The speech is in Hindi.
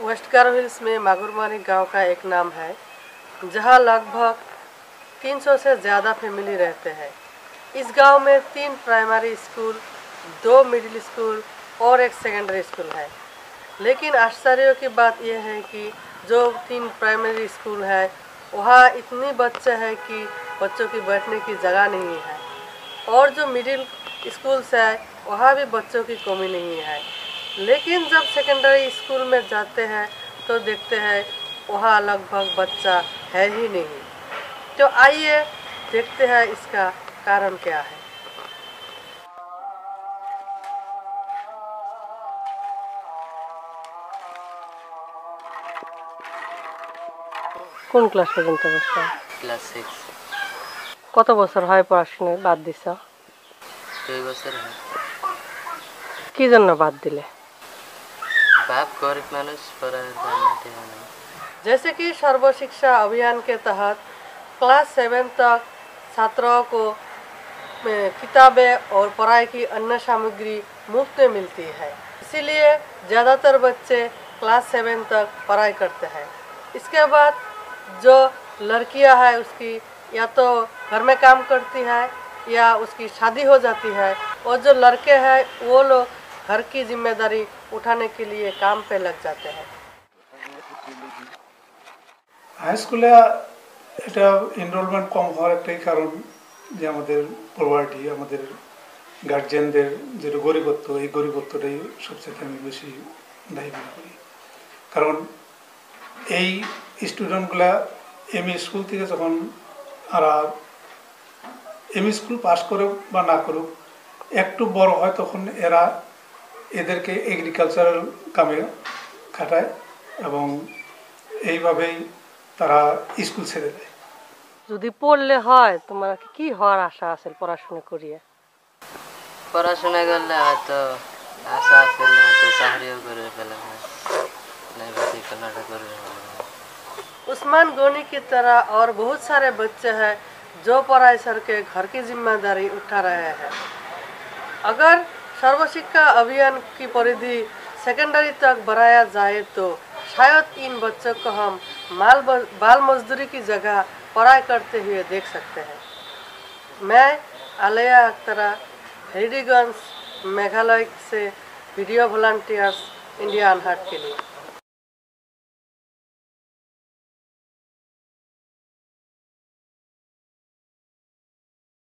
वेस्ट गारो हिल्स में मागुरमारी गांव का एक नाम है, जहां लगभग 300 से ज़्यादा फैमिली रहते हैं। इस गांव में 3 प्राइमरी स्कूल, 2 मिडिल स्कूल और एक सेकेंडरी स्कूल है। लेकिन आश्चर्य की बात यह है कि जो 3 प्राइमरी स्कूल है वहाँ इतनी बच्चे हैं कि बच्चों की बैठने की जगह नहीं है, और जो मिडिल स्कूल्स है वहाँ भी बच्चों की कमी नहीं है। लेकिन जब सेकेंडरी स्कूल में जाते हैं तो देखते हैं वहाँ लगभग बच्चा है ही नहीं। तो आइए देखते हैं इसका कारण क्या है। কোন ক্লাস পর্যন্ত পড়ছো? ক্লাস 6। কত বছর হয় পড়াশোনা বাদ দিছো? 2 বছর হয়। কি জন্য বাদ দিলে? बाप गरीब मानुष पढ़ाने देना नहीं। जैसे कि सर्व शिक्षा अभियान के तहत क्लास 7 तक छात्रों को किताबें और पढ़ाई की अन्य सामग्री मुफ्त में मिलती है, इसीलिए ज़्यादातर बच्चे क्लास 7 तक पढ़ाई करते हैं। इसके बाद जो लड़कियां हैं उसकी या तो घर में काम करती है या उसकी शादी हो जाती है, और जो लड़के हैं वो लोग घर की जिम्मेदारी उठाने के लिए काम पे लग जाते हैं। हाई स्कूले এটা এনরোলমেন্ট কম হওয়ার একটাই কারণ যে আমাদের পরিবারটি আমাদের গার্জিয়ানদের যে গরিবত্ব, এই গরিবত্বটাই সবচেয়ে আমি বেশি দায়ী মনে করি। কারণ এই স্টুডেন্টগুলা এমই স্কুল থেকে যখন এমই স্কুল পাস করে বা না করুক, একটু বড় হয় তখন এরা এদেরকে এগ্রিকালচারাল কামে খাটায় এবং এইভাবেই তারা স্কুল ছেড়ে দেয়। যদি পড়লে হয় তোমার কি হওয়ার আশা আছে পড়াশোনা করিয়ে? পড়াশোনা করলে হয়তো আশা আছে হয়তো চাকরিও করে ফেলাম नहीं बस कर्नाटक कर उस्मान गोनी की तरह और बहुत सारे बच्चे हैं जो पढ़ाई सर के घर की जिम्मेदारी उठा रहे हैं। अगर सर्व शिक्षा अभियान की परिधि सेकेंडरी तक बढ़ाया जाए तो शायद इन बच्चों को हम बाल मजदूरी की जगह पढ़ाई करते हुए देख सकते हैं। मैं आलिया अख्तरा, हेरिडीगंज, मेघालय से वीडियो वॉलंटियर्स इंडिया अनहर्ड के लिए।